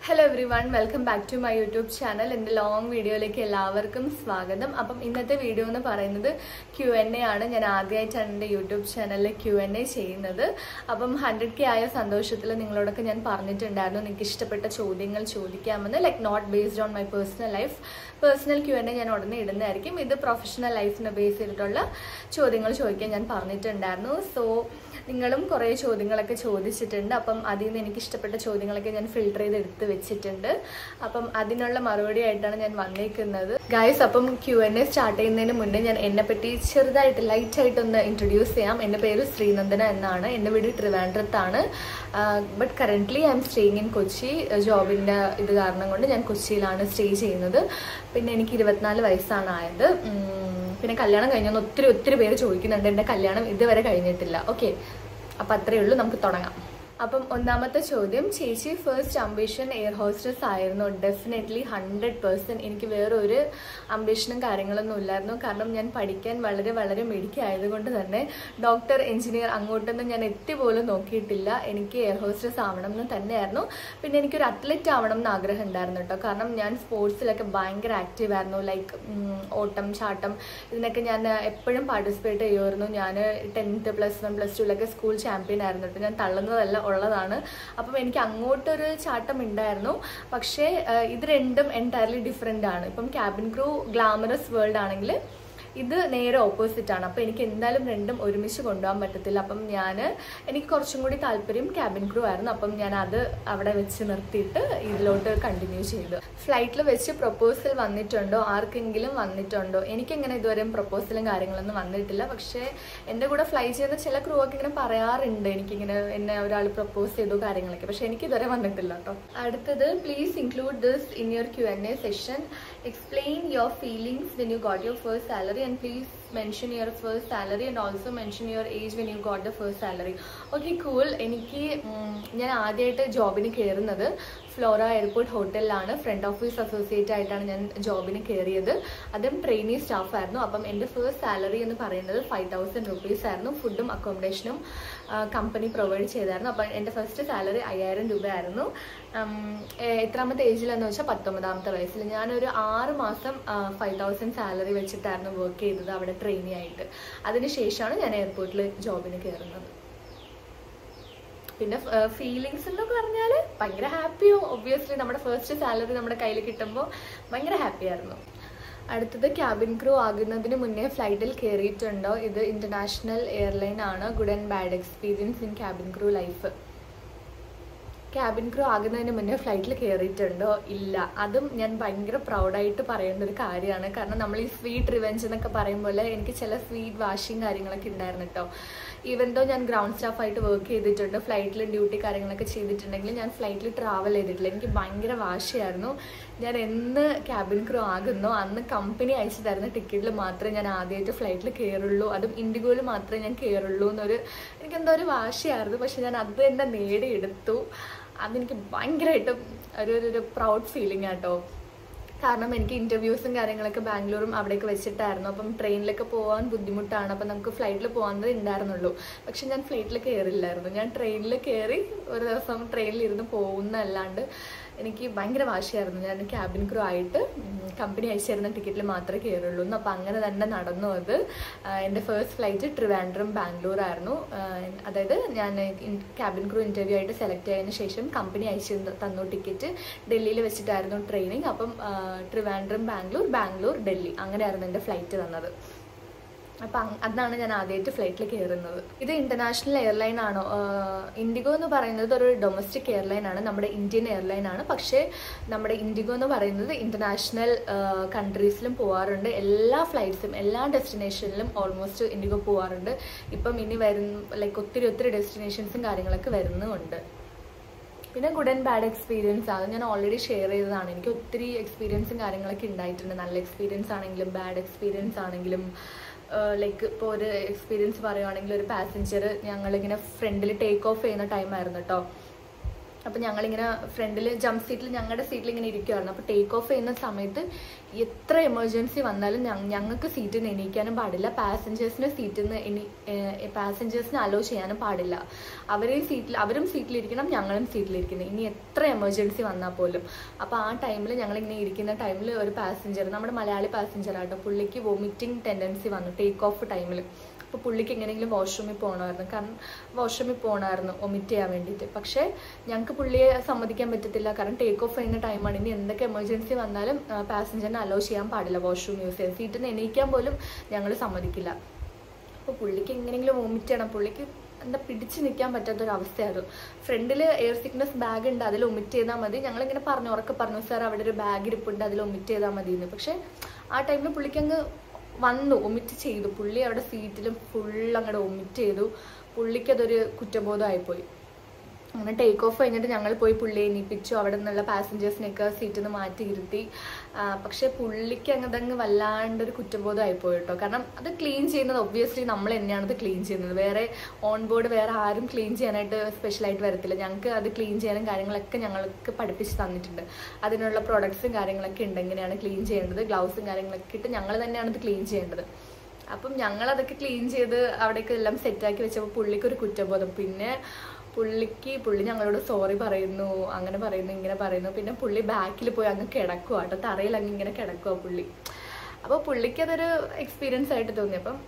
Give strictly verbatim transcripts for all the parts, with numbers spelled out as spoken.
Hello everyone, welcome back to my YouTube channel. In the long video like എല്ലാവർക്കും സ്വാഗതം. അപ്പം ഇന്നത്തെ video എന്ന് പറയുന്നത് Q and A ആണ്. ഞാൻ ആദ്യമായിട്ടാണ് എൻ്റെ യൂട്യൂബ് ചാനലിൽ Q and A ചെയ്യുന്നത്. അപ്പം ഹൺഡ്രഡ് കെ ആയ സന്തോഷത്തിൽ നിങ്ങളോടൊക്കെ ഞാൻ പറഞ്ഞിട്ടുണ്ടായിരുന്നു നിങ്ങൾക്ക് ഇഷ്ടപ്പെട്ട ചോദ്യങ്ങൾ ചോദിക്കാമെന്ന്, like not based on my personal life. Personal Q and A ഞാൻ ഉടനെ ഇടുന്നതായിരിക്കും. ഇത് പ്രൊഫഷണൽ ലൈഫിനെ ബേസ് ചെയ്തിട്ടുള്ള ചോദ്യങ്ങൾ ചോദിക്കാൻ ഞാൻ പറഞ്ഞിട്ടുണ്ടായിരുന്നു. സോ നിങ്ങളും കുറേ ചോദ്യങ്ങളൊക്കെ ചോദിച്ചിട്ടുണ്ട്. അപ്പം അതിൽ നിന്ന് എനിക്ക് ഇഷ്ടപ്പെട്ട ചോദ്യങ്ങളൊക്കെ ഞാൻ ഫിൽട്ടർ ചെയ്ത് എടുത്ത് വെച്ചിട്ടുണ്ട്. അപ്പം അതിനുള്ള മറുപടി ആയിട്ടാണ് ഞാൻ വന്നേക്കുന്നത് ഗൈസ്. അപ്പം Q and A സ്റ്റാർട്ട് ചെയ്യുന്നതിന് മുന്നേ ഞാൻ എന്നെ പറ്റി ചെറുതായിട്ട് ലൈറ്റ് ആയിട്ടൊന്ന് ഇൻട്രൊഡ്യൂസ് ചെയ്യാം. എൻ്റെ പേര് ശ്രീനന്ദന എന്നാണ്. എൻ്റെ വീട് ട്രിവാൻഡ്രത്താണ്. But currently I am staying in Kochi. ജോബിൻ്റെ ഇത് കാരണം കൊണ്ട് ഞാൻ കൊച്ചിയിലാണ് സ്റ്റേ ചെയ്യുന്നത്. പിന്നെ എനിക്ക് ഇരുപത്തിനാല് വയസ്സാണ് ആയത്. പിന്നെ കല്യാണം കഴിഞ്ഞൊന്ന് ഒത്തിരി ഒത്തിരി പേര് ചോദിക്കുന്നുണ്ട്. എൻ്റെ കല്യാണം ഇതുവരെ കഴിഞ്ഞിട്ടില്ല. ഓക്കെ, അപ്പം അത്രയേ ഉള്ളൂ, നമുക്ക് തുടങ്ങാം. അപ്പം ഒന്നാമത്തെ ചോദ്യം, ചേച്ചി ഫസ്റ്റ് അംബിഷൻ എയർ ഹോസ്റ്റസ് ആയിരുന്നു? Definitely hundred percent. എനിക്ക് വേറൊരു അംബിഷനും കാര്യങ്ങളൊന്നും ഇല്ലായിരുന്നു. കാരണം ഞാൻ പഠിക്കാൻ വളരെ വളരെ മിടുക്കിയായതുകൊണ്ട് തന്നെ ഡോക്ടർ, എഞ്ചിനീയർ അങ്ങോട്ടൊന്നും ഞാൻ എത്തി പോലും നോക്കിയിട്ടില്ല. എനിക്ക് എയർ ഹോസ്റ്റസ് ആവണം എന്ന് തന്നെയായിരുന്നു. പിന്നെ എനിക്കൊരു അത്ലറ്റ് ആവണം എന്ന് ആഗ്രഹം ഉണ്ടായിരുന്നു കേട്ടോ. കാരണം ഞാൻ സ്പോർട്സിലൊക്കെ ഭയങ്കര ആക്റ്റീവ് ആയിരുന്നു. ലൈക്ക് ഓട്ടം, ചാട്ടം, ഇതിനൊക്കെ ഞാൻ എപ്പോഴും പാർട്ടിസിപ്പേറ്റ് ചെയ്യുമായിരുന്നു. ഞാൻ ടെൻത്ത് പ്ലസ് വൺ പ്ലസ് ടുവിലൊക്കെ സ്കൂൾ ചാമ്പ്യൻ ആയിരുന്നു കേട്ടോ. ഞാൻ തള്ളുന്നതല്ല ഉള്ളതാണ്. അപ്പം എനിക്ക് അങ്ങോട്ടൊരു ചാട്ടം ഉണ്ടായിരുന്നു. പക്ഷേ ഇത് രണ്ടും എൻറ്റയർലി ഡിഫറെൻ്റ് ആണ്. ഇപ്പം ക്യാബിൻ ക്രൂ ഗ്ലാമറസ് വേൾഡ് ആണെങ്കിൽ ഇത് നേരെ ഓപ്പോസിറ്റ് ആണ്. അപ്പം എനിക്ക് എന്തായാലും രണ്ടും ഒരുമിച്ച് കൊണ്ടുപോകാൻ പറ്റത്തില്ല. അപ്പം ഞാൻ എനിക്ക് കുറച്ചും കൂടി താല്പര്യം ക്യാബിൻ ക്രൂ ആയിരുന്നു. അപ്പം ഞാൻ അത് അവിടെ വെച്ച് നിർത്തിയിട്ട് ഇതിലോട്ട് കണ്ടിന്യൂ ചെയ്തു. ഫ്ലൈറ്റിൽ വെച്ച് പ്രൊപ്പോസൽ വന്നിട്ടുണ്ടോ? ആർക്കെങ്കിലും വന്നിട്ടുണ്ടോ? എനിക്കങ്ങനെ ഇതുവരെയും പ്രൊപ്പോസലും കാര്യങ്ങളൊന്നും വന്നിട്ടില്ല. പക്ഷേ എൻ്റെ കൂടെ ഫ്ലൈ ചെയ്യുന്ന ചില ക്രൂ ഒക്കെ ഇങ്ങനെ പറയാറുണ്ട് എനിക്കിങ്ങനെ എന്നെ ഒരാൾ പ്രൊപ്പോസ് ചെയ്തു കാര്യങ്ങളൊക്കെ. പക്ഷെ എനിക്ക് ഇതുവരെ വന്നിട്ടില്ല കേട്ടോ. അടുത്തത്, please include this in your Q and A session. Explain your feelings when you got your first salary and please mention your first salary and also mention your age when you got the first salary. Okay, cool. എനിക്ക് ഞാൻ ആദ്യമായിട്ട് ജോബിന് കയറുന്നത് Flora airport ഹോട്ടലിലാണ്. Front office associate ആയിട്ടാണ് ഞാൻ ജോബിന് കയറിയത്. അതും ട്രെയിനി സ്റ്റാഫ് ആയിരുന്നു. അപ്പം എൻ്റെ ഫസ്റ്റ് സാലറി എന്ന് പറയുന്നത് ഫൈവ് തൗസൻഡ് റുപ്പീസ് ആയിരുന്നു. ഫുഡും അക്കോമഡേഷനും കമ്പനി പ്രൊവൈഡ് ചെയ്തായിരുന്നു. അപ്പം എൻ്റെ ഫസ്റ്റ് സാലറി അയ്യായിരം രൂപ ആയിരുന്നു. എത്രാമത്തെ ഏജിലെന്ന് വെച്ചാൽ പത്തൊമ്പതാമത്തെ വയസ്സിൽ. ഞാനൊരു ആറ് മാസം ഫൈവ് തൗസൻഡ് സാലറി വെച്ചിട്ടായിരുന്നു വർക്ക് ചെയ്തത് അവിടെ ട്രെയിനി ആയിട്ട്. അതിനുശേഷമാണ് ഞാൻ എയർപോർട്ടിൽ ജോബിന് കയറുന്നത്. പിന്നെ ഫീലിങ്സ് എന്ന് പറഞ്ഞാൽ ഭയങ്കര ഹാപ്പിയോ. ഒബ്വിയസ്ലി നമ്മുടെ ഫസ്റ്റ് സാലറി നമ്മുടെ കയ്യിൽ കിട്ടുമ്പോൾ ഭയങ്കര ഹാപ്പി ആയിരുന്നു. അടുത്തത്, ക്യാബിൻ ക്രൂ ആകുന്നതിന് മുന്നേ ഫ്ലൈറ്റിൽ കയറിയിട്ടുണ്ടോ? ഇത് ഇന്റർനാഷണൽ എയർലൈൻ ആണ്. Good and bad experience in cabin crew life. Cabin crew ആകുന്നതിന് മുന്നേ ഫ്ലൈറ്റിൽ കയറിയിട്ടുണ്ടോ? ഇല്ല. അതും ഞാൻ ഭയങ്കര പ്രൗഡായിട്ട് പറയേണ്ട ഒരു കാര്യമാണ്. കാരണം നമ്മൾ ഈ സ്വീറ്റ് റിവെഞ്ച് എന്നൊക്കെ പറയുമ്പോൾ എനിക്ക് ചില സ്വീറ്റ് വാഷിങ് കാര്യങ്ങളൊക്കെ ഉണ്ടായിരുന്നു കേട്ടോ. ഈവൻ ദോ ഞാൻ ഗ്രൗണ്ട് സ്റ്റാഫായിട്ട് വർക്ക് ചെയ്തിട്ടുണ്ട്, ഫ്ലൈറ്റിൽ ഡ്യൂട്ടി കാര്യങ്ങളൊക്കെ ചെയ്തിട്ടുണ്ടെങ്കിൽ ഞാൻ ഫ്ലൈറ്റിൽ ട്രാവൽ ചെയ്തിട്ടില്ല. എനിക്ക് ഭയങ്കര വാശിയായിരുന്നു. ഞാൻ എന്ന് ക്യാബിൻ ക്രൂ ആകുന്നോ അന്ന് കമ്പനി അയച്ചു തരുന്ന ടിക്കറ്റിൽ മാത്രമേ ഞാൻ ആദ്യമായിട്ട് ഫ്ലൈറ്റിൽ കയറുള്ളൂ. അതും ഇൻഡിഗോയിൽ മാത്രമേ ഞാൻ കയറുള്ളൂ എന്നൊരു എനിക്കെന്തോ ഒരു വാശിയായിരുന്നു. പക്ഷെ ഞാൻ അത് തന്നെ നേടിയെടുത്തു. അതെനിക്ക് ഭയങ്കരമായിട്ടും ഒരു ഒരു പ്രൗഡ് ഫീലിംഗ് ആട്ടോ. കാരണം എനിക്ക് ഇൻ്റർവ്യൂസും കാര്യങ്ങളൊക്കെ ബാംഗ്ലൂരും അവിടെയൊക്കെ വെച്ചിട്ടായിരുന്നു. അപ്പം ട്രെയിനിലൊക്കെ പോകാൻ ബുദ്ധിമുട്ടാണ്. അപ്പം നമുക്ക് ഫ്ലൈറ്റിൽ പോകാനേ ഉണ്ടായിരുന്നുള്ളൂ. പക്ഷെ ഞാൻ ഫ്ലൈറ്റിൽ കയറില്ലായിരുന്നു. ഞാൻ ട്രെയിനിൽ കയറി ഒരു ദിവസം ട്രെയിനിലിരുന്ന് പോകുന്നതല്ലാണ്ട് എനിക്ക് ഭയങ്കര വാശിയായിരുന്നു. ഞാൻ ക്യാബിൻ ക്രൂ ആയിട്ട് കമ്പനി അയച്ചു തരുന്ന ടിക്കറ്റിൽ മാത്രമേ കയറുള്ളൂ എന്ന്. അപ്പം അങ്ങനെ തന്നെ നടന്നു. അത് എൻ്റെ ഫസ്റ്റ് ഫ്ലൈറ്റ് ട്രിവാൻഡ്രം ബാംഗ്ലൂർ ആയിരുന്നു. അതായത് ഞാൻ ക്യാബിൻ ക്രൂ ഇൻ്റർവ്യൂ ആയിട്ട് സെലക്ട് ചെയ്തതിന് ശേഷം കമ്പനി അയച്ചു തന്നു ടിക്കറ്റ്. ഡൽഹിയിൽ വെച്ചിട്ടായിരുന്നു ട്രെയിനിങ്. അപ്പം ട്രിവാൻഡ്രം ബാംഗ്ലൂർ, ബാംഗ്ലൂർ ഡൽഹി, അങ്ങനെയായിരുന്നു എൻ്റെ ഫ്ലൈറ്റ് തന്നത്. അപ്പം അതാണ് ഞാൻ ആദ്യമായിട്ട് ഫ്ലൈറ്റിൽ കയറുന്നത്. ഇത് ഇന്റർനാഷണൽ എയർലൈൻ ആണോ? ഇൻഡിഗോ എന്ന് പറയുന്നത് ഒരു ഡൊമസ്റ്റിക് എയർലൈൻ ആണ്, നമ്മുടെ ഇന്ത്യൻ എയർലൈൻ ആണ്. പക്ഷേ നമ്മുടെ ഇൻഡിഗോ എന്ന് പറയുന്നത് ഇന്റർനാഷണൽ കൺട്രീസിലും പോകാറുണ്ട്. എല്ലാ ഫ്ലൈറ്റ്സും എല്ലാ ഡെസ്റ്റിനേഷനിലും ഓൾമോസ്റ്റ് ഇൻഡിഗോ പോകാറുണ്ട്. ഇപ്പം ഇനി വരുന്ന ലൈക്ക് ഒത്തിരി ഒത്തിരി ഡെസ്റ്റിനേഷൻസും കാര്യങ്ങളൊക്കെ വരുന്നുമുണ്ട്. പിന്നെ ഗുഡ് ആൻഡ് ബാഡ് എക്സ്പീരിയൻസ് അത് ഞാൻ ഓൾറെഡി ഷെയർ ചെയ്തതാണ്. എനിക്ക് ഒത്തിരി എക്സ്പീരിയൻസും കാര്യങ്ങളൊക്കെ ഉണ്ടായിട്ടുണ്ട്. നല്ല എക്സ്പീരിയൻസ് ആണെങ്കിലും ബാഡ് എക്സ്പീരിയൻസ് ആണെങ്കിലും. ലൈക്ക് ഇപ്പോൾ ഒരു എക്സ്പീരിയൻസ് പറയുവാണെങ്കിൽ, ഒരു പാസഞ്ചർ ഞങ്ങളിങ്ങനെ ഫ്രണ്ടിൽ ടേക്ക് ഓഫ് ചെയ്യുന്ന ടൈമായിരുന്നു കേട്ടോ. അപ്പം ഞങ്ങളിങ്ങനെ ഫ്രണ്ടിൽ ജംപ് സീറ്റിൽ ഞങ്ങളുടെ സീറ്റിൽ ഇങ്ങനെ ഇരിക്കുമായിരുന്നു. അപ്പോൾ ടേക്ക് ഓഫ് ചെയ്യുന്ന സമയത്ത് എത്ര എമർജൻസി വന്നാലും ഞങ്ങൾക്ക് സീറ്റിൽ നിന്ന് എണീക്കാനും പാടില്ല, പാസഞ്ചേഴ്സിന് സീറ്റിൽ നിന്ന് എണീ പാസഞ്ചേഴ്സിന് അലോ ചെയ്യാനും പാടില്ല. അവരെയും സീറ്റിൽ അവരും സീറ്റിലിരിക്കണം, ഞങ്ങളും സീറ്റിലിരിക്കണം, ഇനി എത്ര എമർജൻസി വന്നാൽ പോലും. അപ്പോൾ ആ ടൈമിൽ ഞങ്ങളിങ്ങനെ ഇരിക്കുന്ന ടൈമിൽ ഒരു പാസഞ്ചർ, നമ്മുടെ മലയാളി പാസഞ്ചറാട്ടോ, പുള്ളിക്ക് വോമിറ്റിംഗ് ടെൻഡൻസി വന്നു ടേക്ക് ഓഫ് ടൈമിൽ. അപ്പോൾ പുള്ളിക്ക് എങ്ങനെയെങ്കിലും വാഷ്റൂമിൽ പോകണമായിരുന്നു, കാരണം വാഷ്റൂമിൽ പോകണമായിരുന്നു വൊമിറ്റ് ചെയ്യാൻ വേണ്ടിയിട്ട്. പക്ഷേ ഞങ്ങൾക്ക് പുള്ളിയെ സമ്മതിക്കാൻ പറ്റത്തില്ല, കാരണം ടേക്ക് ഓഫ് ചെയ്യുന്ന ടൈമാണ്. ഇനി എന്തൊക്കെ എമർജൻസി വന്നാലും പാസഞ്ചറിനെ അലോ ചെയ്യാൻ പാടില്ല വാഷ്റൂം യൂസ് ചെയ്യാൻ. സീറ്റിൽ നിന്ന് എണീക്കാൻ പോലും ഞങ്ങൾ സമ്മതിക്കില്ല. അപ്പോൾ പുള്ളിക്ക് എങ്ങനെയെങ്കിലും വൊമിറ്റ് ചെയ്യണം, പുള്ളിക്ക് എന്താ പിടിച്ച് നിൽക്കാൻ പറ്റാത്തൊരവസ്ഥയായിരുന്നു. ഫ്രണ്ടിൽ എയർ സിക്നസ് ബാഗ് ഉണ്ട്, അതിൽ വൊമിറ്റ് ചെയ്താൽ മതി. ഞങ്ങളിങ്ങനെ പറഞ്ഞു, ഉറക്കെ പറഞ്ഞു, സാർ അവിടെ ഒരു ബാഗ് ഇരിപ്പുണ്ട്, അതിൽ വൊമിറ്റ് ചെയ്താൽ മതി എന്ന്. പക്ഷേ ആ ടൈമിൽ പുള്ളിക്ക് അങ്ങ് വന്നു, വൊമിറ്റ് ചെയ്തു. പുള്ളി അവിടെ സീറ്റിലും ഫുൾ അങ്ങോട്ട് വൊമിറ്റ് ചെയ്തു. പുള്ളിക്കതൊരു കുറ്റബോധമായിപ്പോയി. അങ്ങനെ ടേക്ക് ഓഫ് കഴിഞ്ഞിട്ട് ഞങ്ങൾ പോയി പുള്ളിയെ എണീപ്പിച്ചു, അവിടെ നിന്നുള്ള പാസഞ്ചേഴ്സിനെയൊക്കെ സീറ്റിൽ നിന്ന് മാറ്റി ഇരുത്തി. പക്ഷേ പുള്ളിക്ക് അങ്ങതങ്ങ് വല്ലാണ്ടൊരു കുറ്റബോധമായിപ്പോയി കേട്ടോ. കാരണം അത് ക്ലീൻ ചെയ്യുന്നത് ഒബ്വിയസ്ലി നമ്മൾ തന്നെയാണ് അത് ക്ലീൻ ചെയ്യുന്നത്. വേറെ ഓൺ ബോർഡ് വേറെ ആരും ക്ലീൻ ചെയ്യാനായിട്ട് സ്പെഷ്യലായിട്ട് വരത്തില്ല. ഞങ്ങൾക്ക് അത് ക്ലീൻ ചെയ്യാനും കാര്യങ്ങളൊക്കെ ഞങ്ങൾക്ക് പഠിപ്പിച്ച് തന്നിട്ടുണ്ട്. അതിനുള്ള പ്രൊഡക്ട്സും കാര്യങ്ങളൊക്കെ ഉണ്ട്, എങ്ങനെയാണ് ക്ലീൻ ചെയ്യേണ്ടത്, ഗ്ലൗസും കാര്യങ്ങളൊക്കെ ഇട്ട് ഞങ്ങൾ തന്നെയാണ് ഇത് ക്ലീൻ ചെയ്യേണ്ടത്. അപ്പം ഞങ്ങളതൊക്കെ ക്ലീൻ ചെയ്ത് അവിടേക്ക് എല്ലാം സെറ്റാക്കി വെച്ചപ്പോൾ പുള്ളിക്കൊരു കുറ്റബോധം. പിന്നെ പുള്ളിക്ക് പുള്ളി ഞങ്ങളോട് സോറി പറയുന്നു, അങ്ങനെ പറയുന്നു, ഇങ്ങനെ പറയുന്നു. പിന്നെ പുള്ളി ബാക്കിൽ പോയി അങ്ങ് കിടക്കുക കേട്ടോ, തറയിൽ അങ്ങ് ഇങ്ങനെ കിടക്കുക പുള്ളി. അപ്പോൾ പുള്ളിക്ക് അതൊരു എക്സ്പീരിയൻസ് ആയിട്ട് തോന്നി. അപ്പം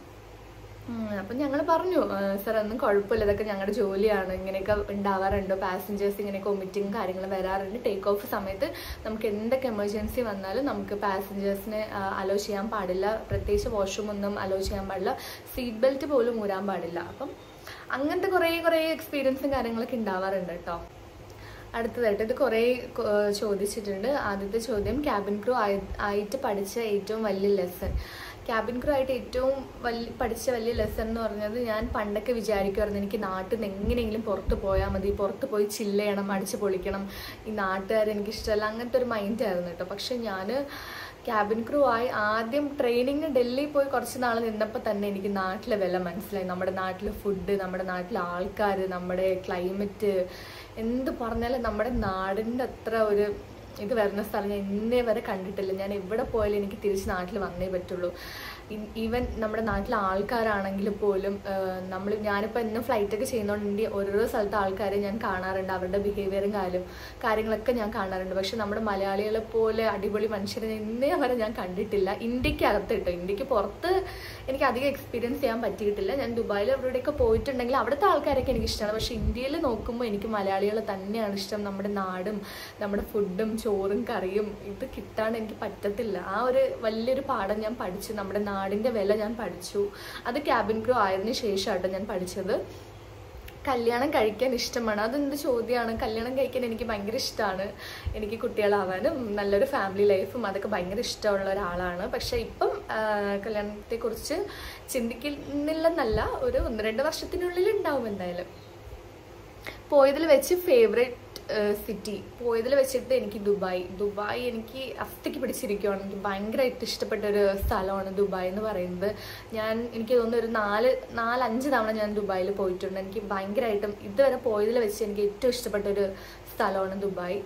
അപ്പം ഞങ്ങൾ പറഞ്ഞു, സാർ ഒന്നും കുഴപ്പമില്ല, ഇതൊക്കെ ഞങ്ങളുടെ ജോലിയാണ്, ഇങ്ങനെയൊക്കെ ഉണ്ടാവാറുണ്ട്, പാസഞ്ചേഴ്സ് ഇങ്ങനെയൊക്കെ വൊമിറ്റിങ് കാര്യങ്ങൾ വരാറുണ്ട്. ടേക്ക് ഓഫ് സമയത്ത് നമുക്ക് എന്തൊക്കെ എമർജൻസി വന്നാലും നമുക്ക് പാസഞ്ചേഴ്സിനെ അലോ ചെയ്യാൻ പാടില്ല, പ്രത്യേകിച്ച് വാഷ്റൂം ഒന്നും അലോ ചെയ്യാൻ പാടില്ല, സീറ്റ് ബെൽറ്റ് പോലും ഊരാൻ പാടില്ല. അപ്പം അങ്ങനത്തെ കുറേ കുറേ എക്സ്പീരിയൻസും കാര്യങ്ങളൊക്കെ ഉണ്ടാവാറുണ്ട് കേട്ടോ. അടുത്തതായിട്ട് ഇത് കുറേ ചോദിച്ചിട്ടുണ്ട്. ആദ്യത്തെ ചോദ്യം, ക്യാബിൻ ക്രൂ ആയി ആയിട്ട് പഠിച്ച ഏറ്റവും വലിയ ലെസൺ. ക്യാബിൻ ക്രൂ ആയിട്ട് ഏറ്റവും വലിയ പഠിച്ച വലിയ ലെസൺ എന്ന് പറഞ്ഞത്, ഞാൻ പണ്ടൊക്കെ വിചാരിക്കുമായിരുന്നു എനിക്ക് നാട്ടിൽ നിന്ന് എങ്ങനെയെങ്കിലും പുറത്ത് പോയാൽ മതി, പുറത്ത് പോയി ചില്ല് ചെയ്യണം, അടിച്ച് പൊളിക്കണം, ഈ നാട്ടുകാർ എനിക്കിഷ്ടമല്ല, അങ്ങനത്തെ ഒരു മൈൻഡായിരുന്നു കേട്ടോ. പക്ഷെ ഞാൻ ക്യാബിൻ ക്രൂ ആയി ആദ്യം ട്രെയിനിങ് ഡൽഹി പോയി കുറച്ച് നാൾ നിന്നപ്പോൾ തന്നെ എനിക്ക് നാട്ടിലെ വില മനസ്സിലായി. നമ്മുടെ നാട്ടിലെ ഫുഡ്, നമ്മുടെ നാട്ടിലെ ആൾക്കാർ, നമ്മുടെ ക്ലൈമറ്റ്, എന്ത് പറഞ്ഞാലും നമ്മുടെ നാടിൻ്റെ അത്ര ഒരു ഇത് വരുന്ന സ്ഥലം ഞാൻ ഇന്നേ വരെ കണ്ടിട്ടില്ല. ഞാൻ എവിടെ പോയാലും എനിക്ക് തിരിച്ച് നാട്ടിൽ വന്നേ പറ്റുള്ളൂ. ഈവൻ നമ്മുടെ നാട്ടിലെ ആൾക്കാരാണെങ്കിൽ പോലും നമ്മൾ ഞാനിപ്പോൾ എന്നും ഫ്ലൈറ്റൊക്കെ ചെയ്യുന്നതുകൊണ്ട് ഓരോരോ സ്ഥലത്തെ ആൾക്കാരെ ഞാൻ കാണാറുണ്ട്, അവരുടെ ബിഹേവിയറും കാര്യം കാര്യങ്ങളൊക്കെ ഞാൻ കാണാറുണ്ട്. പക്ഷെ നമ്മുടെ മലയാളികളെ പോലെ അടിപൊളി മനുഷ്യരെ ഇന്നേ വരെ ഞാൻ കണ്ടിട്ടില്ല. ഇന്ത്യക്കകത്ത് കേട്ടോ, ഇന്ത്യക്ക് പുറത്ത് എനിക്ക് അധികം എക്സ്പീരിയൻസ് ചെയ്യാൻ പറ്റിയിട്ടില്ല. ഞാൻ ദുബായിൽ എവിടെയൊക്കെ പോയിട്ടുണ്ടെങ്കിൽ അവിടുത്തെ ആൾക്കാരൊക്കെ എനിക്ക് ഇഷ്ടമാണ്. പക്ഷെ ഇന്ത്യയിൽ നോക്കുമ്പോൾ എനിക്ക് മലയാളികൾ തന്നെയാണ് ഇഷ്ടം. നമ്മുടെ നാടും നമ്മുടെ ഫുഡും ചോറും കറിയും ഇത് കിട്ടാൻ എനിക്ക് പറ്റത്തില്ല. ആ ഒരു വലിയൊരു പാഠം ഞാൻ പഠിച്ചു, നമ്മുടെ നാടിൻ്റെ വില ഞാൻ പഠിച്ചു. അത് ക്യാബിൻ ക്രൂ ആയതിനു ശേഷമാട്ടോ ഞാൻ പഠിച്ചത്. കല്യാണം കഴിക്കാൻ ഇഷ്ടമാണ്. അതെന്ത് ചോദ്യമാണ്? കല്യാണം കഴിക്കാൻ എനിക്ക് ഭയങ്കര ഇഷ്ടമാണ്. എനിക്ക് കുട്ടികളാവാനും നല്ലൊരു ഫാമിലി ലൈഫും അതൊക്കെ ഭയങ്കര ഇഷ്ടമുള്ള ഒരാളാണ്. പക്ഷെ ഇപ്പം കല്യാണത്തെക്കുറിച്ച് ചിന്തിക്കുന്നില്ലെന്നല്ല, ഒരു ഒന്ന് രണ്ട് വർഷത്തിനുള്ളിൽ ഉണ്ടാവും എന്തായാലും. പോയതിൽ വെച്ച് ഫേവറേറ്റ് സിറ്റി പോയതിൽ വെച്ചിട്ട് എനിക്ക് ദുബായ് ദുബായ് എനിക്ക് അസ്ഥിക്ക് പിടിച്ചിരിക്കുകയാണ്. എനിക്ക് ഭയങ്കരമായിട്ട് ഇഷ്ടപ്പെട്ടൊരു സ്ഥലമാണ് ദുബായ് എന്ന് പറയുന്നത്. ഞാൻ എനിക്ക് തോന്നുന്നു ഒരു നാല് നാലഞ്ച് തവണ ഞാൻ ദുബായിൽ പോയിട്ടുണ്ട്. എനിക്ക് ഭയങ്കരമായിട്ടും ഇതുവരെ പോയതിൽ വെച്ച് എനിക്ക് ഏറ്റവും ഇഷ്ടപ്പെട്ടൊരു സ്ഥലമാണ് Dubai.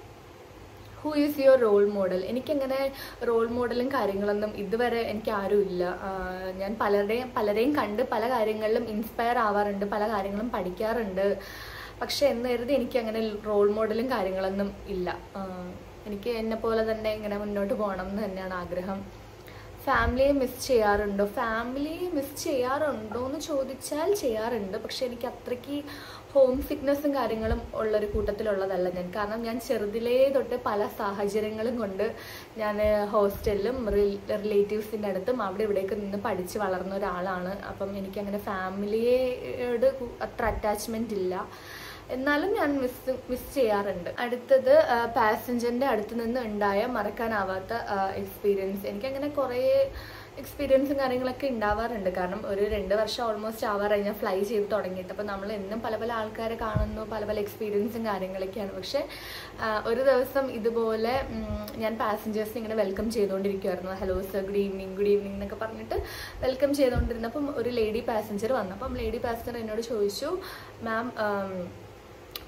Who is your role model? എനിക്കങ്ങനെ റോൾ മോഡലും കാര്യങ്ങളൊന്നും ഇതുവരെ എനിക്ക് ആരും ഇല്ല. ഞാൻ പലരുടെയും പലരെയും കണ്ട് പല കാര്യങ്ങളിലും ഇൻസ്പയർ ആവാറുണ്ട്, പല കാര്യങ്ങളും പഠിക്കാറുണ്ട്. പക്ഷെ എന്ന് കരുതി എനിക്കങ്ങനെ റോൾ മോഡലും കാര്യങ്ങളൊന്നും ഇല്ല. എനിക്ക് എന്നെ പോലെ തന്നെ ഇങ്ങനെ മുന്നോട്ട് പോകണം എന്ന് തന്നെയാണ് ആഗ്രഹം. ഫാമിലിയെ മിസ് ചെയ്യാറുണ്ടോ? ഫാമിലിയെ മിസ് ചെയ്യാറുണ്ടോ എന്ന് ചോദിച്ചാൽ ചെയ്യാറുണ്ട്. പക്ഷെ എനിക്ക് അത്രയ്ക്ക് ഹോം സിക്നെസ്സും കാര്യങ്ങളും ഉള്ളൊരു കൂട്ടത്തിലുള്ളതല്ല ഞാൻ. കാരണം ഞാൻ ചെറുതിലേ തൊട്ട് പല സാഹചര്യങ്ങളും കൊണ്ട് ഞാൻ ഹോസ്റ്റലിലും റിലേറ്റീവ്സിൻ്റെ അടുത്തും അവിടെ ഇവിടെയൊക്കെ നിന്ന് പഠിച്ച് വളർന്ന ഒരാളാണ്. അപ്പം എനിക്കങ്ങനെ ഫാമിലിയോട് അത്ര അറ്റാച്ച്മെൻ്റ് ഇല്ല. എന്നാലും ഞാൻ മിസ് മിസ് ചെയ്യാറുണ്ട്. അടുത്തത് പാസഞ്ചറിൻ്റെ അടുത്ത് നിന്ന് ഉണ്ടായ മറക്കാനാവാത്ത എക്സ്പീരിയൻസ്. എനിക്കങ്ങനെ കുറേ എക്സ്പീരിയൻസും കാര്യങ്ങളൊക്കെ ഉണ്ടാവാറുണ്ട്. കാരണം ഒരു രണ്ട് വർഷം ഓൾമോസ്റ്റ് ആവാറായി ഞാൻ ഫ്ലൈ ചെയ്ത് തുടങ്ങിയിട്ട്. അപ്പോൾ നമ്മൾ എന്നും പല പല ആൾക്കാരെ കാണുന്നു, പല പല എക്സ്പീരിയൻസും കാര്യങ്ങളൊക്കെയാണ്. പക്ഷേ ഒരു ദിവസം ഇതുപോലെ ഞാൻ പാസഞ്ചേഴ്സിനെ ഇങ്ങനെ വെൽക്കം ചെയ്തുകൊണ്ടിരിക്കുമായിരുന്നു. Hello sir, good evening good evening എന്നൊക്കെ പറഞ്ഞിട്ട് വെൽക്കം ചെയ്തുകൊണ്ടിരുന്നപ്പം ഒരു ലേഡി പാസഞ്ചർ വന്നു. അപ്പം ലേഡി പാസഞ്ചർ എന്നോട് ചോദിച്ചു, മാം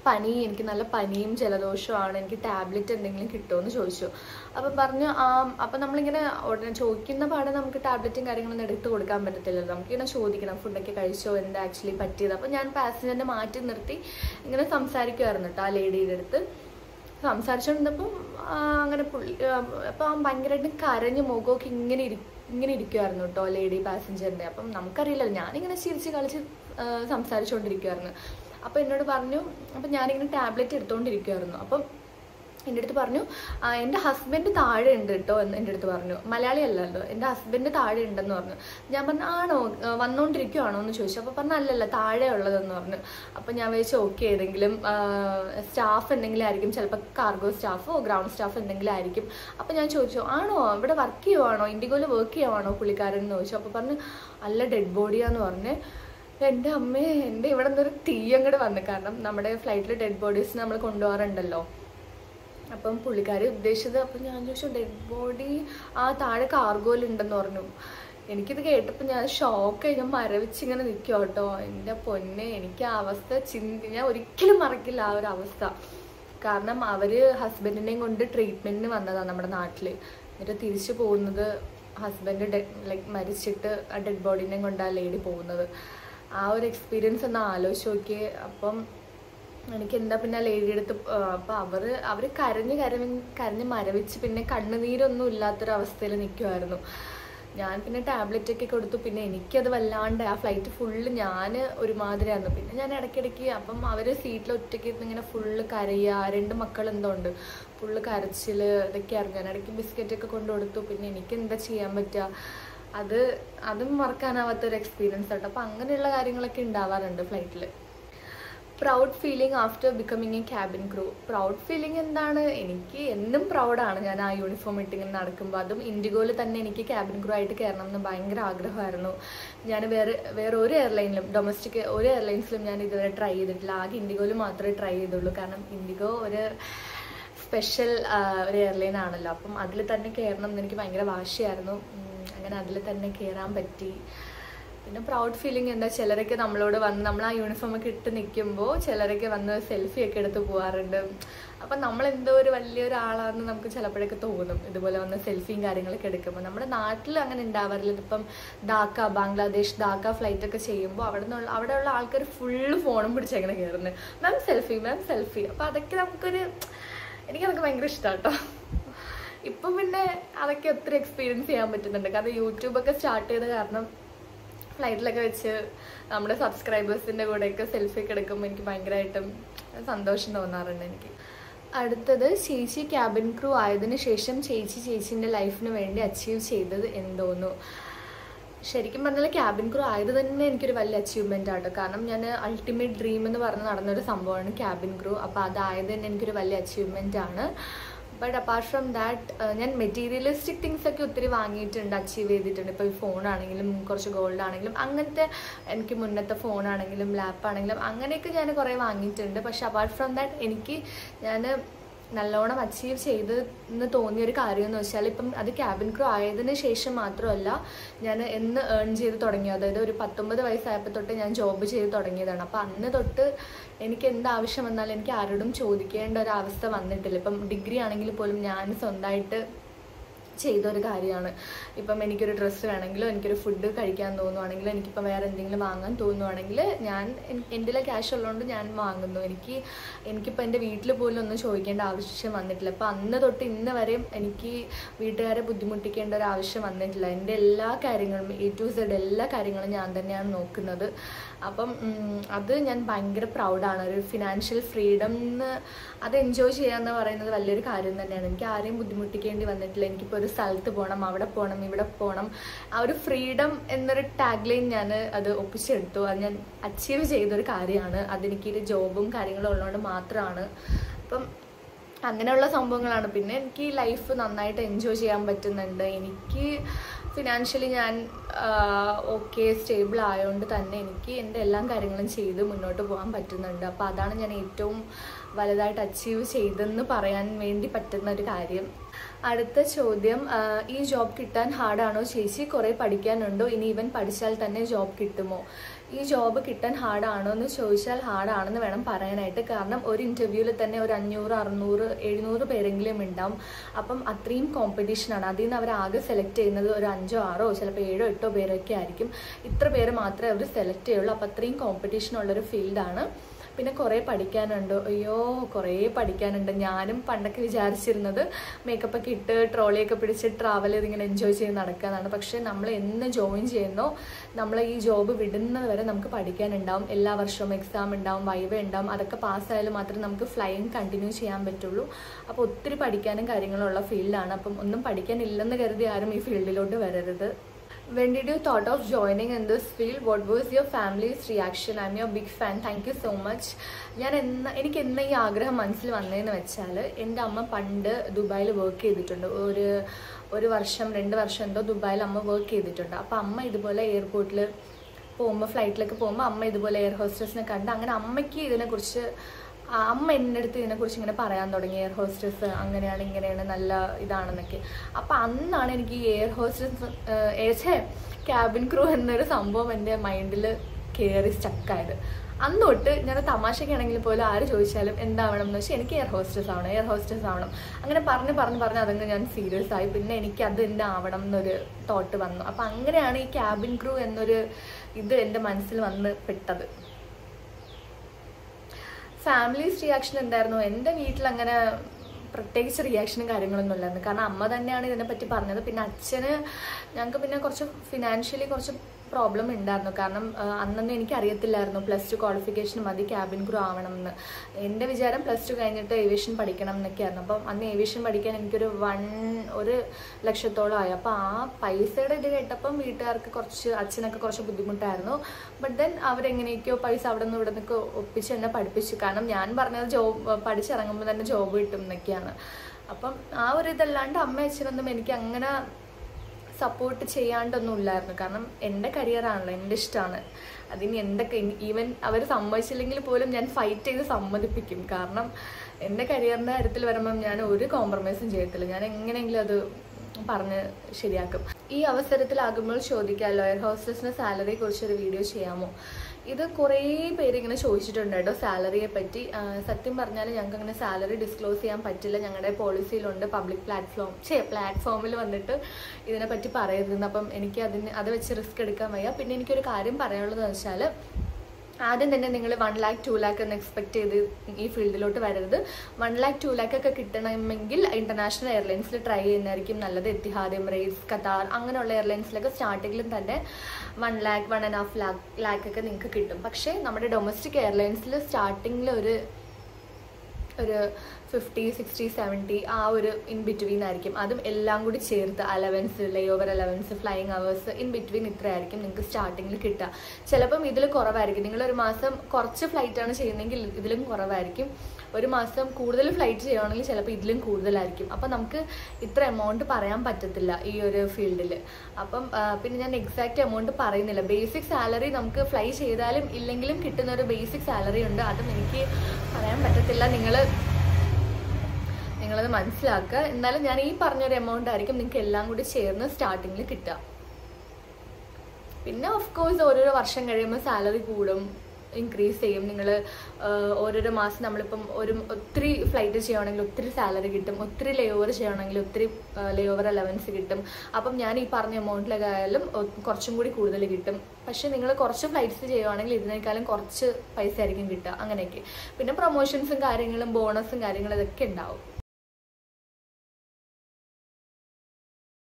പനി, എനിക്ക് നല്ല പനിയും ജലദോഷമാണ്, എനിക്ക് ടാബ്ലറ്റ് എന്തെങ്കിലും കിട്ടുമോ എന്ന് ചോദിച്ചു. അപ്പം പറഞ്ഞു ആ അപ്പം നമ്മളിങ്ങനെ ഉടനെ ചോദിക്കുന്ന പാടെ നമുക്ക് ടാബ്ലറ്റും കാര്യങ്ങളൊന്നും എടുത്ത് കൊടുക്കാൻ പറ്റത്തില്ലല്ലോ, നമുക്കിങ്ങനെ ചോദിക്കണം ഫുഡൊക്കെ കഴിച്ചോ, എന്താ ആക്ച്വലി പറ്റിയത്. അപ്പം ഞാൻ പാസഞ്ചറിനെ മാറ്റി നിർത്തി ഇങ്ങനെ സംസാരിക്കുമായിരുന്നു കേട്ടോ ആ ലേഡിയുടെ അടുത്ത്. സംസാരിച്ചുകൊണ്ടിരുന്നപ്പം അങ്ങനെ പുള്ളി അപ്പം ഭയങ്കരമായിട്ട് കരഞ്ഞ് മുഖമൊക്കെ ഇങ്ങനെ ഇരി ഇങ്ങനെ ഇരിക്കുമായിരുന്നു കേട്ടോ ലേഡി പാസഞ്ചറിൻ്റെ. അപ്പം നമുക്കറിയില്ലല്ലോ, ഞാനിങ്ങനെ ചിരിച്ച് കളിച്ച് സംസാരിച്ചുകൊണ്ടിരിക്കുമായിരുന്നു. അപ്പോൾ എന്നോട് പറഞ്ഞു, അപ്പം ഞാനിങ്ങനെ ടാബ്ലറ്റ് എടുത്തുകൊണ്ടിരിക്കുമായിരുന്നു. അപ്പം എൻ്റെ അടുത്ത് പറഞ്ഞു എൻ്റെ ഹസ്ബൻഡ് താഴെ ഉണ്ട് കേട്ടോ എന്ന് എൻ്റെ അടുത്ത് പറഞ്ഞു. മലയാളി അല്ലല്ലോ, എൻ്റെ ഹസ്ബൻഡ് താഴെ ഉണ്ടെന്ന് പറഞ്ഞു. ഞാൻ പറഞ്ഞു ആണോ, വന്നുകൊണ്ടിരിക്കുവാണോ എന്ന് ചോദിച്ചു. അപ്പോൾ പറഞ്ഞു അല്ലല്ല, താഴെ ഉള്ളതെന്ന് പറഞ്ഞു. അപ്പം ഞാൻ വിചാരിച്ചു ഓക്കെ, ഏതെങ്കിലും സ്റ്റാഫ് എന്തെങ്കിലും ആയിരിക്കും, ചിലപ്പോൾ കാർഗോ സ്റ്റാഫോ ഗ്രൗണ്ട് സ്റ്റാഫ് എന്തെങ്കിലും ആയിരിക്കും. അപ്പം ഞാൻ ചോദിച്ചു ആണോ, ഇവിടെ വർക്ക് ചെയ്യുവാണോ, ഇൻഡിഗോയിൽ വർക്ക് ചെയ്യുവാണോ പുള്ളിക്കാരൻ എന്ന് ചോദിച്ചു. അപ്പോൾ പറഞ്ഞു അല്ല, ഡെഡ് ബോഡിയാന്ന് പറഞ്ഞ്. എൻ്റെ അമ്മേ, എൻ്റെ ഇവിടെ നിന്നൊരു തീ അങ്ങോട്ട് വന്നു. കാരണം നമ്മുടെ ഫ്ലൈറ്റിൽ ഡെഡ് ബോഡീസ് നമ്മൾ കൊണ്ടുപോകാറുണ്ടല്ലോ. അപ്പം പുള്ളിക്കാരി ഉദ്ദേശിച്ചത്, അപ്പം ഞാൻ ചോദിച്ചു ഡെഡ് ബോഡി ആ താഴെ കാർഗോയിലുണ്ടെന്ന് പറഞ്ഞു. എനിക്കിത് കേട്ടപ്പോൾ ഞാൻ ഷോക്കായി, ഞാൻ മരവിച്ചിങ്ങനെ നിൽക്കും കേട്ടോ. എൻ്റെ പൊന്നെ, എനിക്ക് ആ അവസ്ഥ ചിന്തി ഞാൻ ഒരിക്കലും മറക്കില്ല ആ ഒരു അവസ്ഥ. കാരണം അവർ ഹസ്ബൻഡിനെയും കൊണ്ട് ട്രീറ്റ്മെൻറ്റിന് വന്നതാണ് നമ്മുടെ നാട്ടിൽ. എന്നിട്ട് തിരിച്ചു പോകുന്നത് ഹസ്ബൻഡ് ഡെ ലൈക്ക് മരിച്ചിട്ട് ആ ഡെഡ് ബോഡീനെയും കൊണ്ട് ആ ലേഡി പോകുന്നത്. ആ ഒരു എക്സ്പീരിയൻസ് ഒന്ന് ആലോചിച്ച് നോക്കിയേ. അപ്പം എനിക്ക് എന്താ പിന്നെ ലേഡി എടുത്ത് അപ്പം അവർ അവർ കരഞ്ഞ് കരഞ്ഞ് കരഞ്ഞ് മരവിച്ച് പിന്നെ കണ്ണുനീരൊന്നും ഇല്ലാത്തൊരവസ്ഥയിൽ നിൽക്കുമായിരുന്നു. ഞാൻ പിന്നെ ടാബ്ലറ്റ് ഒക്കെ കൊടുത്തു. പിന്നെ എനിക്കത് വല്ലാണ്ട് ആ ഫ്ലൈറ്റ് ഫുള്ള് ഞാൻ ഒരുമാതിരിയായിരുന്നു. പിന്നെ ഞാൻ ഇടയ്ക്കിടയ്ക്ക് അപ്പം അവർ സീറ്റിൽ ഒറ്റയ്ക്ക് ഇങ്ങനെ ഫുള്ള് കരയുക, രണ്ട് മക്കൾ എന്തോ ഉണ്ട്, ഫുള്ള് കരച്ചിൽ ഇതൊക്കെയായിരുന്നു. ഞാൻ ഇടയ്ക്ക് ബിസ്ക്കറ്റൊക്കെ കൊണ്ടു കൊടുത്തു. പിന്നെ എനിക്ക് എന്താ ചെയ്യാൻ പറ്റുക, അത് അതും മറക്കാനാവാത്തൊരു എക്സ്പീരിയൻസ് ആട്ടോ. അപ്പം അങ്ങനെയുള്ള കാര്യങ്ങളൊക്കെ ഉണ്ടാവാറുണ്ട് ഫ്ലൈറ്റിൽ. Proud feeling after becoming a cabin crew. Proud feeling എന്താണ്, എനിക്ക് എന്നും പ്രൗഡാണ് ഞാൻ ആ യൂണിഫോം ഇട്ടിങ്ങനെ നടക്കുമ്പോൾ. അതും ഇൻഡിഗോയിൽ തന്നെ എനിക്ക് ക്യാബിൻ ക്രൂ ആയിട്ട് കയറണം എന്ന് ഭയങ്കര ആഗ്രഹമായിരുന്നു. ഞാൻ വേറെ വേറെ ഒരു എയർലൈനിലും ഡൊമസ്റ്റിക് ഒരു എയർലൈൻസിലും ഞാൻ ഇതുവരെ ട്രൈ ചെയ്തിട്ടില്ല. ആകെ ഇൻഡിഗോയിൽ മാത്രമേ ട്രൈ ചെയ്തുള്ളൂ. കാരണം ഇൻഡിഗോ ഒരു സ്പെഷ്യൽ ഒരു എയർലൈൻ ആണല്ലോ. അപ്പം അതിൽ തന്നെ കയറണം എന്ന് എനിക്ക് ഭയങ്കര വാശിയായിരുന്നു. അങ്ങനെ അതിൽ തന്നെ കയറാൻ പറ്റി. പിന്നെ പ്രൗഡ് ഫീലിംഗ് എന്താ, ചിലരൊക്കെ നമ്മളോട് വന്ന് നമ്മൾ ആ യൂണിഫോം ഒക്കെ ഇട്ട് നിൽക്കുമ്പോൾ ചിലരൊക്കെ വന്ന് സെൽഫി ഒക്കെ എടുത്ത് പോകാറുണ്ട്. അപ്പം നമ്മളെന്തോ ഒരു വലിയൊരാളാണെന്ന് നമുക്ക് ചിലപ്പോഴൊക്കെ തോന്നും ഇതുപോലെ വന്ന് സെൽഫിയും കാര്യങ്ങളൊക്കെ എടുക്കുമ്പോൾ. നമ്മുടെ നാട്ടിൽ അങ്ങനെ ഉണ്ടാവാറില്ല. ഇപ്പം ധാക്ക, ബാംഗ്ലാദേശ് ധാക്ക ഫ്ലൈറ്റൊക്കെ ചെയ്യുമ്പോൾ അവിടെ നിന്നുള്ള അവിടെയുള്ള ആൾക്കാർ ഫുള്ള് ഫോണും പിടിച്ചെങ്ങനെ കയറുന്നത്, മാം സെൽഫി മാം സെൽഫി. അപ്പം അതൊക്കെ നമുക്കൊരു എനിക്കതൊക്കെ ഭയങ്കര ഇഷ്ടമാണ് കേട്ടോ. ഇപ്പം പിന്നെ അതൊക്കെ ഒത്തിരി എക്സ്പീരിയൻസ് ചെയ്യാൻ പറ്റുന്നുണ്ട്. കാരണം യൂട്യൂബൊക്കെ സ്റ്റാർട്ട് ചെയ്ത കാരണം ഫ്ലൈറ്റിലൊക്കെ വെച്ച് നമ്മുടെ സബ്സ്ക്രൈബേഴ്സിൻ്റെ കൂടെയൊക്കെ സെൽഫി ഒക്കെ എടുക്കുമ്പോൾ എനിക്ക് ഭയങ്കരമായിട്ടും സന്തോഷം തോന്നാറുണ്ട് എനിക്ക്. അടുത്തത്, ചേച്ചി ക്യാബിൻ ക്രൂ ആയതിനു ശേഷം ചേച്ചി ചേച്ചീൻ്റെ ലൈഫിന് വേണ്ടി അച്ചീവ് ചെയ്തത് എന്തോന്നു. ശരിക്കും പറഞ്ഞാൽ ക്യാബിൻ ക്രൂ ആയത് തന്നെ എനിക്കൊരു വലിയ അച്ചീവ്മെൻ്റ് ആട്ടോ. കാരണം ഞാൻ അൾട്ടിമേറ്റ് ഡ്രീം എന്ന് പറഞ്ഞ് നടന്നൊരു സംഭവമാണ് ക്യാബിൻ ക്രൂ. അപ്പോൾ അതായത് തന്നെ എനിക്കൊരു വലിയ അച്ചീവ്മെൻ്റ് ആണ്. ബട്ട് അപ്പാർട്ട് ഫ്രം ദാറ്റ് ഞാൻ മെറ്റീരിയലിസ്റ്റിക് തിങ്സ് ഒക്കെ ഒത്തിരി വാങ്ങിയിട്ടുണ്ട്, അച്ചീവ് ചെയ്തിട്ടുണ്ട്. ഇപ്പോൾ ഫോണാണെങ്കിലും കുറച്ച് ഗോൾഡ് ആണെങ്കിലും അങ്ങനത്തെ, എനിക്ക് മുന്നത്തെ ഫോണാണെങ്കിലും ലാപ്പാണെങ്കിലും അങ്ങനെയൊക്കെ ഞാൻ കുറേ വാങ്ങിയിട്ടുണ്ട്. പക്ഷെ അപ്പാർട്ട് ഫ്രം ദാറ്റ് എനിക്ക് ഞാൻ നല്ലോണം അച്ചീവ് ചെയ്തെന്ന് തോന്നിയൊരു കാര്യം എന്ന് വെച്ചാൽ, ഇപ്പം അത് ക്യാബിൻ ക്രൂ ആയതിനു ശേഷം മാത്രമല്ല, ഞാൻ എന്ന് ഏൺ ചെയ്ത് തുടങ്ങി. അതായത് ഒരു പത്തൊമ്പത് വയസ്സായപ്പോൾ തൊട്ട് ഞാൻ ജോബ് ചെയ്ത് തുടങ്ങിയതാണ്. അപ്പോൾ അന്ന് തൊട്ട് എനിക്ക് എന്താവശ്യം വന്നാലും എനിക്ക് ആരോടും ചോദിക്കേണ്ട ഒരു അവസ്ഥ വന്നിട്ടില്ല. ഇപ്പം ഡിഗ്രി ആണെങ്കിൽ പോലും ഞാൻ സ്വന്തമായിട്ട് ചെയ്തൊരു കാര്യമാണ്. ഇപ്പം എനിക്കൊരു ഡ്രസ്സ് വേണമെങ്കിലോ എനിക്കൊരു ഫുഡ് കഴിക്കാൻ തോന്നുവാണെങ്കിലോ എനിക്കിപ്പം വേറെ എന്തെങ്കിലും വാങ്ങാൻ തോന്നുവാണെങ്കിൽ ഞാൻ എൻ്റെ ക്യാഷ് ഉള്ളതുകൊണ്ട് ഞാൻ വാങ്ങുന്നു. എനിക്ക് എനിക്കിപ്പോൾ എൻ്റെ വീട്ടിൽ പോലും ഒന്നും ചോദിക്കേണ്ട ആവശ്യം വന്നിട്ടില്ല. അപ്പം അന്ന് തൊട്ട് ഇന്ന് വരെയും എനിക്ക് വീട്ടുകാരെ ബുദ്ധിമുട്ടിക്കേണ്ട ഒരു ആവശ്യം വന്നിട്ടില്ല. എൻ്റെ എല്ലാ കാര്യങ്ങളും എ ടു സെഡ് എല്ലാ കാര്യങ്ങളും ഞാൻ തന്നെയാണ് നോക്കുന്നത്. അപ്പം അത് ഞാൻ ഭയങ്കര പ്രൗഡാണ്. ഒരു ഫിനാൻഷ്യൽ ഫ്രീഡം അത് എൻജോയ് ചെയ്യാന്ന് പറയുന്നത് വലിയൊരു കാര്യം തന്നെയാണ്. എനിക്ക് ആരെയും ബുദ്ധിമുട്ടിക്കേണ്ടി വന്നിട്ടില്ല. എനിക്കിപ്പോൾ ഒരു സ്ഥലത്ത് പോകണം, അവിടെ പോകണം, ഇവിടെ പോകണം, ആ ഒരു ഫ്രീഡം എന്നൊരു ടാഗ് ലൈൻ ഞാൻ അത് ഒപ്പിച്ചെടുത്തു. അത് ഞാൻ അച്ചീവ് ചെയ്തൊരു കാര്യമാണ്. അതെനിക്കൊരു ജോബും കാര്യങ്ങളും ഉള്ളതുകൊണ്ട് മാത്രമാണ്. അപ്പം അങ്ങനെയുള്ള സംഭവങ്ങളാണ്. പിന്നെ എനിക്ക് ലൈഫ് നന്നായിട്ട് എൻജോയ് ചെയ്യാൻ പറ്റുന്നുണ്ട്. എനിക്ക് ഫിനാൻഷ്യലി ഞാൻ ഓക്കെ സ്റ്റേബിൾ ആയതുകൊണ്ട് തന്നെ എനിക്ക് എൻ്റെ എല്ലാ കാര്യങ്ങളും ചെയ്ത് മുന്നോട്ട് പോകാൻ പറ്റുന്നുണ്ട്. അപ്പോൾ അതാണ് ഞാൻ ഏറ്റവും വലുതായിട്ട് അച്ചീവ് ചെയ്തെന്ന് പറയാൻ വേണ്ടി പറ്റുന്ന ഒരു കാര്യം. അടുത്ത ചോദ്യം, ഈ ജോബ് കിട്ടാൻ ഹാർഡാണോ ചേച്ചി? കുറേ പഠിക്കാനുണ്ടോ? ഇനി ഇവൻ പഠിച്ചാൽ തന്നെ ജോബ് കിട്ടുമോ? ഈ ജോബ് കിട്ടാൻ ഹാർഡാണോ എന്ന് ചോദിച്ചാൽ ഹാർഡാണെന്ന് വേണം പറയാനായിട്ട്. കാരണം ഒരു ഇൻ്റർവ്യൂവിൽ തന്നെ ഒരു അഞ്ഞൂറ് അറുന്നൂറ് എഴുന്നൂറ് പേരെങ്കിലും ഉണ്ടാവും. അപ്പം അത്രയും കോമ്പറ്റീഷനാണ്. അതിൽ നിന്ന് അവർ ആകെ സെലക്ട് ചെയ്യുന്നത് ഒരു അഞ്ചോ ആറോ ചിലപ്പോൾ ഏഴോ എട്ടോ പേരൊക്കെ ആയിരിക്കും. ഇത്ര പേര് മാത്രമേ അവർ സെലക്ട് ചെയ്യുള്ളൂ. അപ്പം അത്രയും കോമ്പറ്റീഷനുള്ളൊരു ഫീൽഡാണ്. പിന്നെ കുറേ പഠിക്കാനുണ്ട്. അയ്യോ കുറേ പഠിക്കാനുണ്ട്. ഞാനും പണ്ടൊക്കെ വിചാരിച്ചിരുന്നത് മേക്കപ്പൊക്കെ ഇട്ട് ട്രോളിയൊക്കെ പിടിച്ച് ട്രാവൽ ചെയ്തിങ്ങനെ എൻജോയ് ചെയ്ത് നടക്കാനാണ്. പക്ഷേ നമ്മൾ എന്ന് ജോയിൻ ചെയ്യുന്നോ നമ്മൾ ഈ ജോബ് വിടുന്നത് വരെ നമുക്ക് പഠിക്കാനുണ്ടാവും. എല്ലാ വർഷവും എക്സാം ഉണ്ടാവും, വൈവ ഉണ്ടാവും. അതൊക്കെ പാസ്സായാലും മാത്രമേ നമുക്ക് ഫ്ലൈയിങ് കണ്ടിന്യൂ ചെയ്യാൻ പറ്റുള്ളൂ. അപ്പോൾ ഒത്തിരി പഠിക്കാനും കാര്യങ്ങളുള്ള ഫീൽഡാണ്. അപ്പം ഒന്നും പഠിക്കാനില്ലെന്ന് കരുതി ആരും ഈ ഫീൽഡിലോട്ട് വരരുത്. When did you thought of joining in this field? What was your family's reaction? I'm your big fan. Thank you so much. ഞാൻ എന്ന എനിക്ക് എന്ന ഈ ആഗ്രഹം മനസ്സിൽ വന്നതെന്ന് വെച്ചാൽ എൻ്റെ അമ്മ പണ്ട് ദുബായിൽ വർക്ക് ചെയ്തിട്ടുണ്ട്. ഒരു ഒരു വർഷം രണ്ട് വർഷം എന്തോ ദുബായിൽ അമ്മ വർക്ക് ചെയ്തിട്ടുണ്ട്. അപ്പോൾ അമ്മ ഇതുപോലെ എയർപോർട്ടിൽ പോകുമ്പോൾ ഫ്ലൈറ്റിലൊക്കെ പോകുമ്പോൾ അമ്മ ഇതുപോലെ എയർ ഹോസ്റ്റസിനെ കണ്ട് അങ്ങനെ അമ്മയ്ക്ക് ഇതിനെക്കുറിച്ച് അമ്മ എൻ്റെ അടുത്ത് ഇതിനെക്കുറിച്ച് ഇങ്ങനെ പറയാൻ തുടങ്ങി. എയർ ഹോസ്റ്റസ് അങ്ങനെയാണ് ഇങ്ങനെയാണ് നല്ല ഇതാണെന്നൊക്കെ. അപ്പം അന്നാണ് എനിക്ക് ഈ എയർ ഹോസ്റ്റസ് ഏച്ചേ ക്യാബിൻ ക്രൂ എന്നൊരു സംഭവം എൻ്റെ മൈൻഡിൽ കയറി സ്റ്റക്കായത്. അന്ന് തൊട്ട് ഞാൻ തമാശയ്ക്കാണെങ്കിൽ പോലും ആര് ചോദിച്ചാലും എന്താവണം എന്ന് വെച്ചാൽ എനിക്ക് എയർ ഹോസ്റ്റസ് ആവണം എയർ ഹോസ്റ്റസ് ആവണം അങ്ങനെ പറഞ്ഞ് പറഞ്ഞ് പറഞ്ഞ് അതങ്ങ് ഞാൻ സീരിയസ് ആയി. പിന്നെ എനിക്ക് അത് തന്നെ ആവണം എന്നൊരു തോട്ട് വന്നു. അപ്പം അങ്ങനെയാണ് ഈ ക്യാബിൻ ക്രൂ എന്നൊരു ഇത് എൻ്റെ മനസ്സിൽ വന്ന് പെട്ടത്. ഫാമിലീസ് റിയാക്ഷൻ എന്തായിരുന്നു? എൻ്റെ വീട്ടിൽ അങ്ങനെ പ്രത്യേകിച്ച് റിയാക്ഷനും കാര്യങ്ങളൊന്നും ഇല്ലായിരുന്നു. കാരണം അമ്മ തന്നെയാണ് ഇതിനെപ്പറ്റി പറഞ്ഞത്. പിന്നെ അച്ഛന് ഞങ്ങൾക്ക് പിന്നെ കുറച്ച് ഫിനാൻഷ്യലി കുറച്ച് പ്രോബ്ലം ഉണ്ടായിരുന്നു. കാരണം അന്നൊന്നും എനിക്കറിയത്തില്ലായിരുന്നു പ്ലസ് ടു ക്വാളിഫിക്കേഷൻ മതി ക്യാബിൻ ക്രൂ ആവണം എന്ന്. എൻ്റെ വിചാരം പ്ലസ് ടു കഴിഞ്ഞിട്ട് ഏവിയേഷൻ പഠിക്കണം എന്നൊക്കെയായിരുന്നു. അപ്പം അന്ന് ഏവിയേഷൻ പഠിക്കാൻ എനിക്കൊരു വൺ ഒരു ലക്ഷത്തോളം ആയി. അപ്പോൾ ആ പൈസയുടെ ഇത് കേട്ടപ്പം വീട്ടുകാർക്ക് കുറച്ച് അച്ഛനൊക്കെ കുറച്ച് ബുദ്ധിമുട്ടായിരുന്നു. ബട്ട് ദെൻ അവരെങ്ങനെയൊക്കെയോ പൈസ അവിടെ നിന്ന് ഇവിടെ നിന്നൊക്കെ ഒപ്പിച്ച് എന്നെ പഠിപ്പിച്ചു. കാരണം ഞാൻ പറഞ്ഞത് ജോബ് പഠിച്ചിറങ്ങുമ്പോൾ തന്നെ ജോബ് കിട്ടും എന്നൊക്കെയാണ്. അപ്പം ആ ഒരു ഇതല്ലാണ്ട് അമ്മ അച്ഛനൊന്നും എനിക്ക് അങ്ങനെ സപ്പോർട്ട് ചെയ്യാണ്ടൊന്നും ഇല്ലായിരുന്നു. കാരണം എൻ്റെ കരിയറാണല്ലോ, എൻ്റെ ഇഷ്ടമാണ്. അതിന് എന്തൊക്കെ ഈവൻ അവർ സമ്മതിച്ചില്ലെങ്കിൽ പോലും ഞാൻ ഫൈറ്റ് ചെയ്ത് സമ്മതിപ്പിക്കും. കാരണം എൻ്റെ കരിയറിൻ്റെ കാര്യത്തിൽ വരുമ്പം ഞാൻ ഒരു കോംപ്രമൈസും ചെയ്യത്തില്ല. ഞാൻ എങ്ങനെയെങ്കിലും അത് പറഞ്ഞ് ശരിയാക്കും. ഈ അവസരത്തിലാകുമ്പോൾ ചോദിക്കാമല്ലോ, എയർ ഹോസ്റ്റസിൻ്റെ സാലറിയെ കുറിച്ചൊരു വീഡിയോ ചെയ്യാമോ? ഇത് കുറേ പേര് ഇങ്ങനെ ചോദിച്ചിട്ടുണ്ട് കേട്ടോ സാലറിയെ പറ്റി. സത്യം പറഞ്ഞാൽ ഞങ്ങൾക്ക് അങ്ങനെ സാലറി ഡിസ്ക്ലോസ് ചെയ്യാൻ പറ്റില്ല. ഞങ്ങളുടെ പോളിസിയിലുണ്ട് പബ്ലിക് പ്ലാറ്റ്ഫോം ചേ പ്ലാറ്റ്ഫോമിൽ വന്നിട്ട് ഇതിനെപ്പറ്റി പറയരുതെന്ന്. അപ്പം എനിക്ക് അതിന് അത് വെച്ച് റിസ്ക് എടുക്കാൻ വയ്യ. പിന്നെ എനിക്കൊരു കാര്യം പറയാനുള്ളതെന്ന് വെച്ചാൽ ആദ്യം തന്നെ നിങ്ങൾ വൺ ലാക്ക് ടു ലാക്ക് എന്ന് എക്സ്പെക്ട് ചെയ്ത് ഈ ഫീൽഡിലോട്ട് വരരുത്. വൺ ലാക്ക് ടു ലാക്ക് ഒക്കെ കിട്ടണമെങ്കിൽ ഇന്റർനാഷണൽ എയർലൈൻസിൽ ട്രൈ ചെയ്യുന്നതായിരിക്കും നല്ലത്. എത്തിഹാദ്, എമിറേറ്റ്സ്, ഖത്താർ അങ്ങനെയുള്ള എയർലൈൻസിലൊക്കെ സ്റ്റാർട്ടിങ്ങിലും തന്നെ one lakh one and half lakh ലാക്കൊക്കെ നിങ്ങൾക്ക് കിട്ടും. പക്ഷേ നമ്മുടെ ഡൊമസ്റ്റിക് എയർലൈൻസിൽ സ്റ്റാർട്ടിങ്ങിൽ ഒരു ഒരു ഫിഫ്റ്റി സിക്സ്റ്റി സെവൻറ്റി ആ ഒരു ഇൻ ബിറ്റ്വീൻ ആയിരിക്കും. അതും എല്ലാം കൂടി ചേർത്ത് allowance, layover allowance, flying hours in between ഇത്രയായിരിക്കും നിങ്ങൾക്ക് സ്റ്റാർട്ടിങ്ങിൽ കിട്ടുക. ചിലപ്പം ഇതിൽ കുറവായിരിക്കും. നിങ്ങളൊരു മാസം കുറച്ച് ഫ്ലൈറ്റാണ് ചെയ്യുന്നതെങ്കിൽ ഇതിലും കുറവായിരിക്കും. ഒരു മാസം കൂടുതൽ ഫ്ലൈറ്റ് ചെയ്യുകയാണെങ്കിൽ ചിലപ്പോൾ ഇതിലും കൂടുതലായിരിക്കും. അപ്പം നമുക്ക് ഇത്ര എമൗണ്ട് പറയാൻ പറ്റത്തില്ല ഈ ഒരു ഫീൽഡിൽ. അപ്പം പിന്നെ ഞാൻ എക്സാക്റ്റ് എമൗണ്ട് പറയുന്നില്ല. ബേസിക് സാലറി നമുക്ക് ഫ്ലൈ ചെയ്താലും ഇല്ലെങ്കിലും കിട്ടുന്ന ഒരു ബേസിക് സാലറി ഉണ്ട്. അതും എനിക്ക് പറയാൻ പറ്റത്തില്ല. നിങ്ങൾ നിങ്ങളത് മനസ്സിലാക്കുക. എന്നാലും ഞാൻ ഈ പറഞ്ഞൊരു എമൗണ്ട് ആയിരിക്കും നിങ്ങൾക്ക് എല്ലാം കൂടി ചേർന്ന് സ്റ്റാർട്ടിങ്ങിൽ കിട്ടുക. പിന്നെ ഓഫ് കോഴ്സ് ഓരോരോ വർഷം കഴിയുമ്പോൾ സാലറി കൂടും, ഇൻക്രീസ് ചെയ്യും. നിങ്ങൾ ഓരോരോ മാസം നമ്മളിപ്പം ഒരു ഒത്തിരി ഫ്ലൈറ്റ് ചെയ്യുകയാണെങ്കിൽ ഒത്തിരി സാലറി കിട്ടും, ഒത്തിരി ലേ ഓവർ ചെയ്യുകയാണെങ്കിൽ ഒത്തിരി ലേ ഓവർ അലവൻസ് കിട്ടും. അപ്പം ഞാൻ ഈ പറഞ്ഞ എമൗണ്ടിലൊക്കെ ആയാലും കുറച്ചും കൂടി കൂടുതൽ കിട്ടും. പക്ഷേ നിങ്ങൾ കുറച്ച് ഫ്ലൈറ്റ്സ് ചെയ്യുകയാണെങ്കിൽ ഇതിനേക്കാളും കുറച്ച് പൈസ ആയിരിക്കും കിട്ടുക. അങ്ങനെയൊക്കെ. പിന്നെ പ്രൊമോഷൻസും കാര്യങ്ങളും ബോണസും കാര്യങ്ങളും ഇതൊക്കെ ഉണ്ടാവും.